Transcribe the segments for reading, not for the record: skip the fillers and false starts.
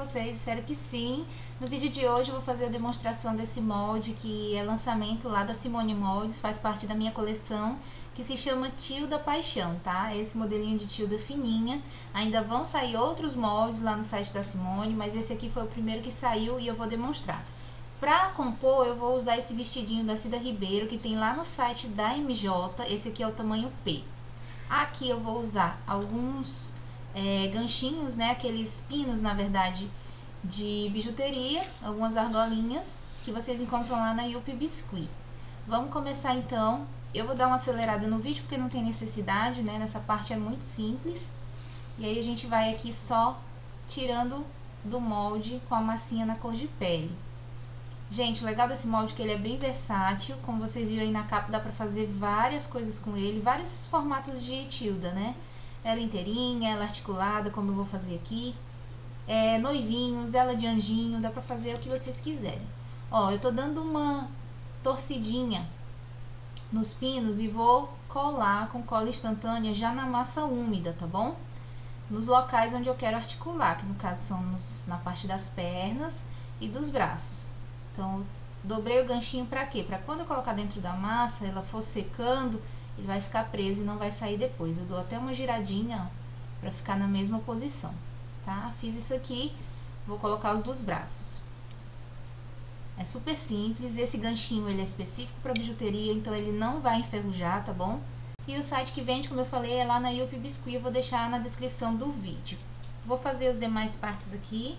vocês? Espero que sim. No vídeo de hoje eu vou fazer a demonstração desse molde que é lançamento lá da Simone Moldes, faz parte da minha coleção, que se chama Tilda Paixão, tá? Esse modelinho de Tilda fininha. Ainda vão sair outros moldes lá no site da Simone, mas esse aqui foi o primeiro que saiu e eu vou demonstrar. Pra compor, eu vou usar esse vestidinho da Cida Ribeiro, que tem lá no site da MJ. Esse aqui é o tamanho P. Aqui eu vou usar alguns ganchinhos, né? Aqueles pinos, na verdade, de bijuteria, algumas argolinhas que vocês encontram lá na Yupi Biscuit. Vamos começar então. Eu vou dar uma acelerada no vídeo porque não tem necessidade, né? Nessa parte é muito simples. E aí a gente vai aqui só tirando do molde com a massinha na cor de pele. Gente, o legal desse molde é que ele é bem versátil. Como vocês viram aí na capa, dá pra fazer várias coisas com ele, vários formatos de Tilda, né? Ela inteirinha, ela articulada, como eu vou fazer aqui. Noivinhos, ela de anjinho, dá pra fazer o que vocês quiserem. Ó, eu tô dando uma torcidinha nos pinos e vou colar com cola instantânea já na massa úmida, tá bom? Nos locais onde eu quero articular, que no caso são na parte das pernas e dos braços. Então, dobrei o ganchinho pra quê? Pra quando eu colocar dentro da massa, ela for secando, ele vai ficar preso e não vai sair depois. Eu dou até uma giradinha, ó, pra ficar na mesma posição, tá? Fiz isso aqui, vou colocar os dos braços. É super simples, esse ganchinho ele é específico para bijuteria, então ele não vai enferrujar, tá bom? E o site que vende, como eu falei, é lá na Yupi Biscuit, eu vou deixar na descrição do vídeo. Vou fazer as demais partes aqui.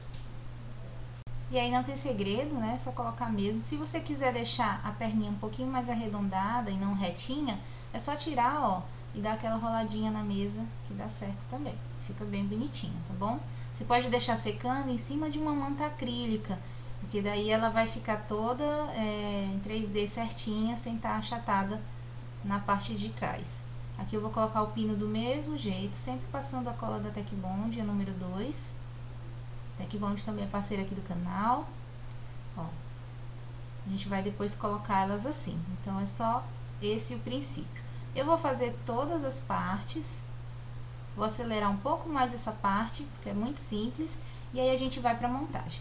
E aí não tem segredo, né? É só colocar mesmo. Se você quiser deixar a perninha um pouquinho mais arredondada e não retinha, é só tirar, ó, e dar aquela roladinha na mesa, que dá certo também. Fica bem bonitinho, tá bom? Você pode deixar secando em cima de uma manta acrílica, porque daí ela vai ficar toda em 3D certinha, sem estar achatada na parte de trás. Aqui eu vou colocar o pino do mesmo jeito, sempre passando a cola da Tec Bond, a número 2. Tec Bond também é parceira aqui do canal. Ó, a gente vai depois colocar elas assim. Então, é só esse o princípio. Eu vou fazer todas as partes. Vou acelerar um pouco mais essa parte, porque é muito simples. E aí, a gente vai para a montagem.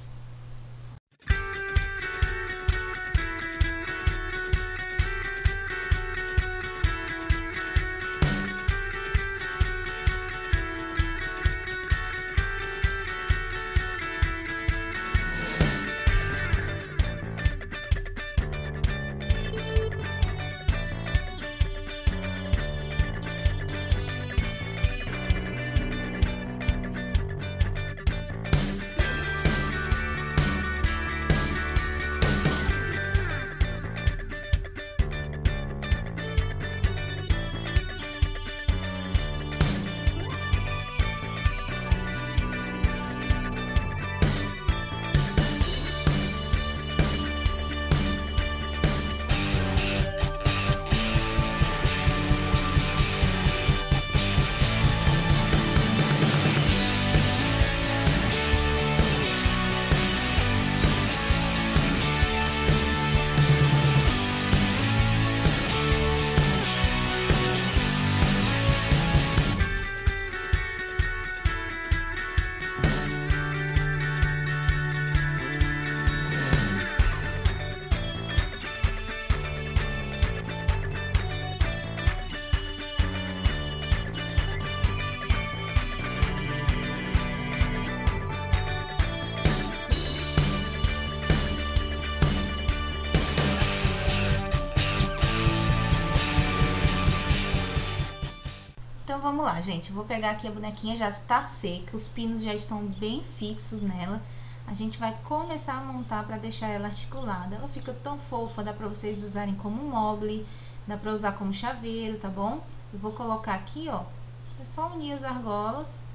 Então, vamos lá, gente. Eu vou pegar aqui a bonequinha, já tá seca, os pinos já estão bem fixos nela. A gente vai começar a montar pra deixar ela articulada. Ela fica tão fofa, dá pra vocês usarem como mobile, dá pra usar como chaveiro, tá bom? Eu vou colocar aqui, ó, é só unir as argolas.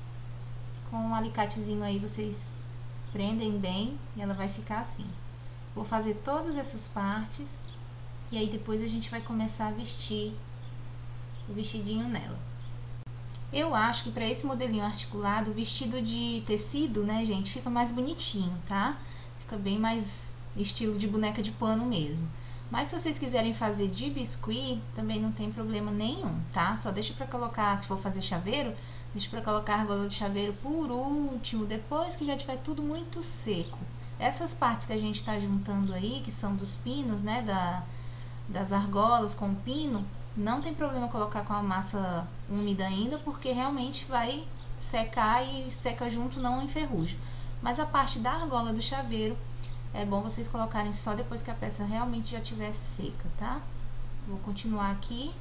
Com um alicatezinho aí, vocês prendem bem e ela vai ficar assim. Vou fazer todas essas partes e aí depois a gente vai começar a vestir o vestidinho nela. Eu acho que para esse modelinho articulado, o vestido de tecido, né, gente, fica mais bonitinho, tá? Fica bem mais estilo de boneca de pano mesmo. Mas se vocês quiserem fazer de biscuit, também não tem problema nenhum, tá? Só deixa pra colocar, se for fazer chaveiro, Deixa pra colocar a argola do chaveiro por último, depois que já tiver tudo muito seco. Essas partes que a gente tá juntando aí, que são dos pinos, né, das argolas com o pino, não tem problema colocar com a massa úmida ainda, porque realmente vai secar e seca junto, não enferruja. Mas a parte da argola do chaveiro é bom vocês colocarem só depois que a peça realmente já estiver seca, tá? Vou continuar aqui.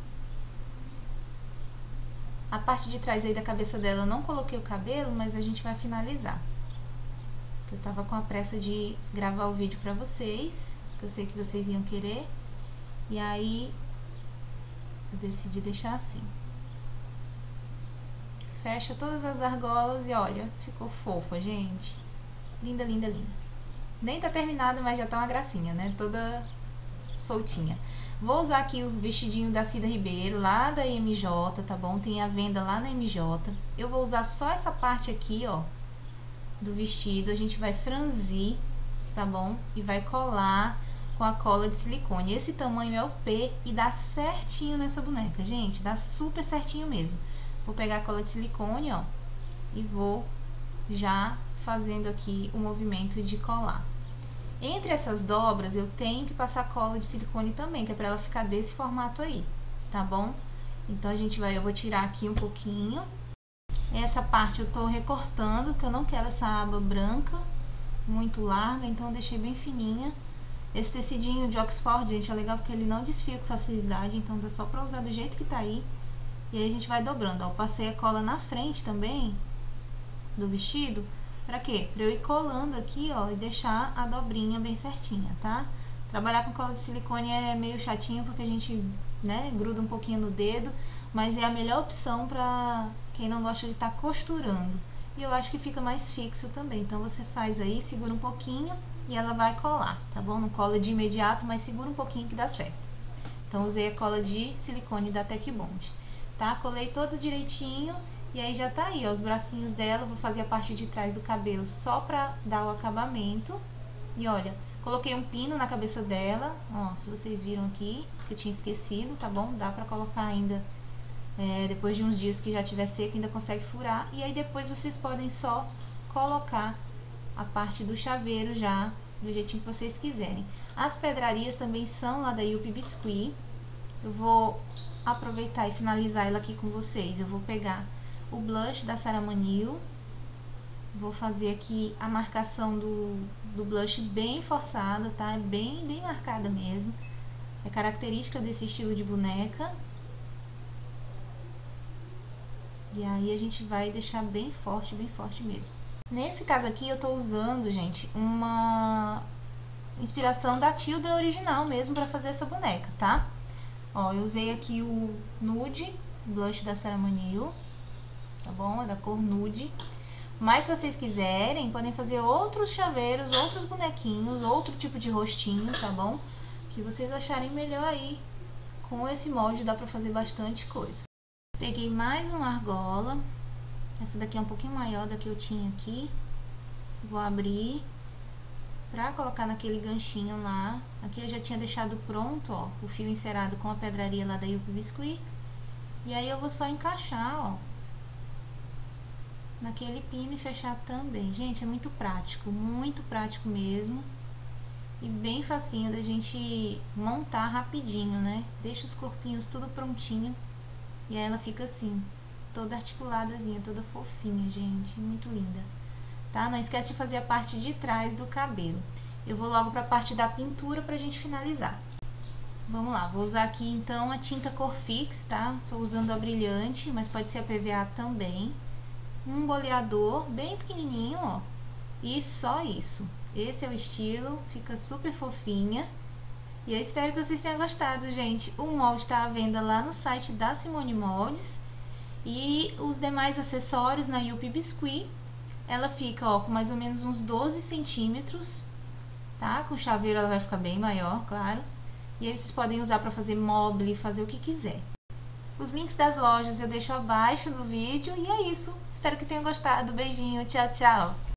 A parte de trás aí da cabeça dela eu não coloquei o cabelo, mas a gente vai finalizar. Eu tava com a pressa de gravar o vídeo pra vocês, que eu sei que vocês iam querer. E aí, eu decidi deixar assim. Fecha todas as argolas e olha, ficou fofa, gente. Linda, linda, linda. Nem tá terminada, mas já tá uma gracinha, né? Toda soltinha. Vou usar aqui o vestidinho da Cida Ribeiro, lá da MJ, tá bom? Tem a venda lá na MJ. Eu vou usar só essa parte aqui, ó, do vestido. A gente vai franzir, tá bom? E vai colar com a cola de silicone. Esse tamanho é o P e dá certinho nessa boneca, gente. Dá super certinho mesmo. Vou pegar a cola de silicone, ó, e vou já fazendo aqui o movimento de colar. Entre essas dobras, eu tenho que passar cola de silicone também, que é pra ela ficar desse formato aí, tá bom? Então, eu vou tirar aqui um pouquinho. Essa parte eu tô recortando, porque eu não quero essa aba branca muito larga, então eu deixei bem fininha. Esse tecidinho de Oxford, gente, é legal porque ele não desfia com facilidade, então dá só pra usar do jeito que tá aí. E aí a gente vai dobrando, ó. Eu passei a cola na frente também do vestido. Pra quê? Pra eu ir colando aqui, ó, e deixar a dobrinha bem certinha, tá? Trabalhar com cola de silicone é meio chatinho porque a gente, né, gruda um pouquinho no dedo, mas é a melhor opção pra quem não gosta de estar costurando. E eu acho que fica mais fixo também. Então você faz aí, segura um pouquinho e ela vai colar, tá bom? Não cola de imediato, mas segura um pouquinho que dá certo. Então usei a cola de silicone da Tec Bond, tá? Colei todo direitinho. E aí já tá aí, ó, os bracinhos dela. Vou fazer a parte de trás do cabelo só pra dar o acabamento. E olha, coloquei um pino na cabeça dela, ó, se vocês viram aqui, que eu tinha esquecido, tá bom? Dá pra colocar ainda, depois de uns dias que já tiver seco, ainda consegue furar. E aí depois vocês podem só colocar a parte do chaveiro já, do jeitinho que vocês quiserem. As pedrarias também são lá da Yupi Biscuit. Eu vou aproveitar e finalizar ela aqui com vocês. Eu vou pegar o blush da Sarah Manil. Vou fazer aqui a marcação do blush bem forçada, tá? Bem marcada mesmo. É característica desse estilo de boneca. E aí a gente vai deixar bem forte mesmo. Nesse caso aqui eu tô usando, gente, uma inspiração da Tilda original mesmo pra fazer essa boneca, tá? Ó, eu usei aqui o Nude, blush da Sarah Manil. Tá bom? É da cor nude. Mas se vocês quiserem, podem fazer outros chaveiros, outros bonequinhos, outro tipo de rostinho, tá bom? Que vocês acharem melhor aí. Com esse molde dá pra fazer bastante coisa. Peguei mais uma argola. Essa daqui é um pouquinho maior da que eu tinha aqui. Vou abrir pra colocar naquele ganchinho lá. Aqui eu já tinha deixado pronto, ó, o fio encerado com a pedraria lá da Yupi Biscuit. E aí eu vou só encaixar, ó, naquele pino e fechar também. Gente, é muito prático mesmo. E bem facinho da gente montar rapidinho, né? Deixa os corpinhos tudo prontinho. E aí ela fica assim, toda articuladazinha, toda fofinha, gente. Muito linda. Tá? Não esquece de fazer a parte de trás do cabelo. Eu vou logo pra parte da pintura pra gente finalizar. Vamos lá, vou usar aqui então a tinta Cor Fix, tá? Tô usando a brilhante, mas pode ser a PVA também. Um boleador bem pequenininho, ó, e só isso. Esse é o estilo, fica super fofinha. E eu espero que vocês tenham gostado, gente. O molde tá à venda lá no site da Simone Moldes. E os demais acessórios na Yupi Biscuit. Ela fica, ó, com mais ou menos uns 12 centímetros, tá? Com chaveiro ela vai ficar bem maior, claro. E aí vocês podem usar pra fazer mobile, fazer o que quiser. Os links das lojas eu deixo abaixo do vídeo. E é isso. Espero que tenham gostado. Beijinho. Tchau, tchau.